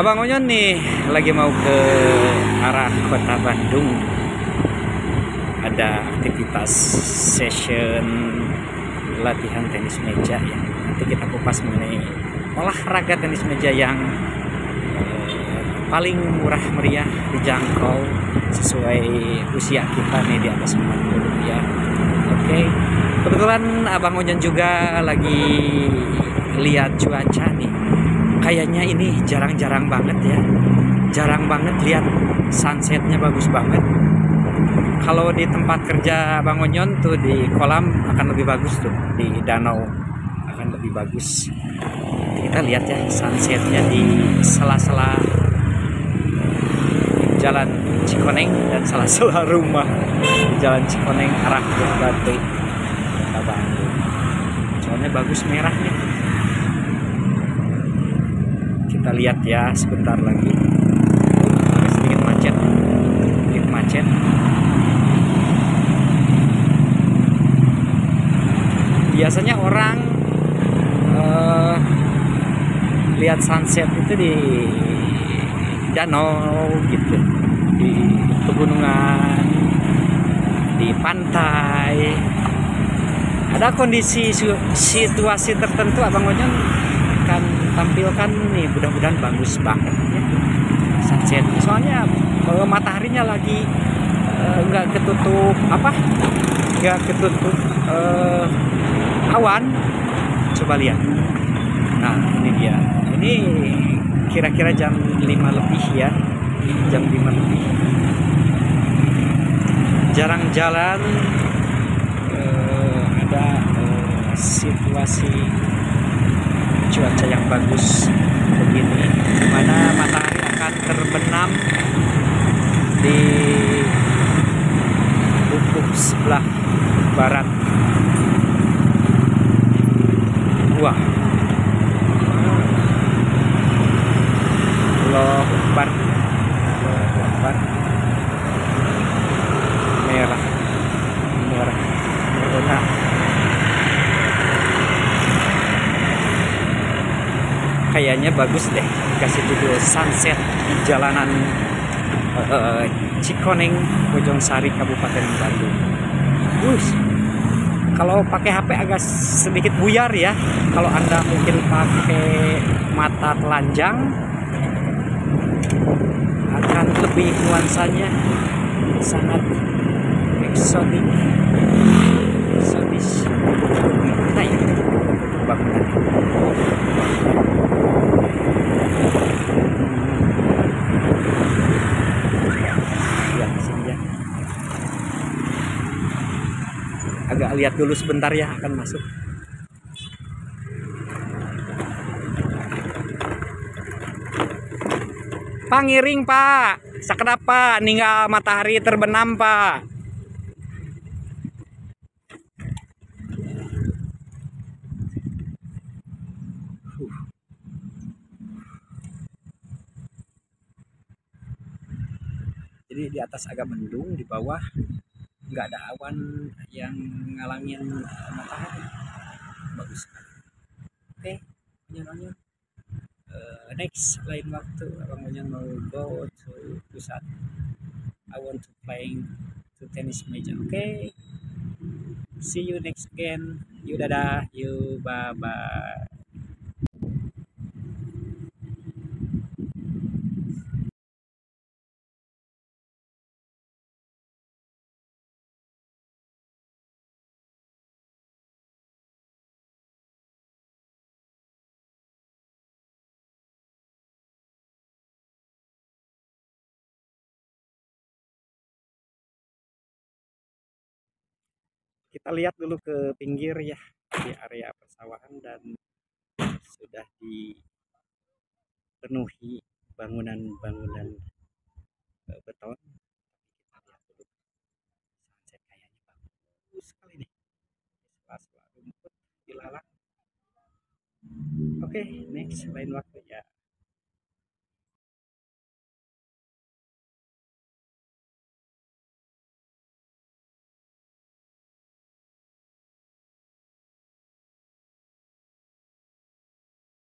Abang Onyon nih lagi mau ke arah kota Bandung. Ada aktivitas session latihan tenis meja ya. Nanti kita kupas mengenai olahraga tenis meja yang paling murah meriah, dijangkau sesuai usia kita nih di atas 40 ya. Oke. Kebetulan Abang Onyon juga lagi lihat cuaca nih. Kayaknya ini jarang-jarang banget ya. Jarang banget lihat sunsetnya, bagus banget. Kalau di tempat kerja Bang Onyon tuh di kolam akan lebih bagus tuh, di danau akan lebih bagus. Kita lihat ya sunsetnya di sela-sela Jalan Cikoneng dan sela-sela rumah Jalan Cikoneng arah Batu Kota Bandung. Soalnya bagus merah nih. Kita lihat ya sebentar lagi. Agak sedikit macet. Biasanya orang lihat sunset itu di danau gitu, di pegunungan, di pantai. Ada kondisi situasi tertentu Abang Onyon akan tampilkan nih, mudah-mudahan bagus banget ya sunset. Soalnya mataharinya lagi nggak ketutup awan. Coba lihat. Nah ini dia. Ini kira-kira jam 5 lebih ya. Jam 5 lebih. Jarang jalan. Ada situasi cuaca yang bagus begini, dimana matahari akan terbenam di ufuk sebelah barat. Wah, Allahu Akbar, merah merona. Kayaknya bagus deh kasih judul sunset di jalanan Cikoneng, Bojongsari, Kabupaten Bandung. Kalau pakai HP agak sedikit buyar ya. Kalau Anda mungkin pakai mata telanjang akan lebih nuansanya sangat eksotis. Nah ya, bangunan. Agak lihat dulu sebentar ya, akan masuk. Pak ngiring Pak, sakedap Pak, ninggal matahari terbenam Pak. Jadi di atas agak mendung, di bawah nggak ada awan yang ngalangin matahari. Bagus sekali. Oke, Onyon. Next lain waktu Abang Onyon mau go to pusat. I want to playing to tennis meja. Okay, see you next again. You dadah, you bye bye. Kita lihat dulu ke pinggir ya, di area persawahan dan sudah dipenuhi bangunan-bangunan beton. Kita lihat dulu sunset, kayaknya bagus sekali nih. Sela-sela rumput dilalang. Oke, next lain waktu.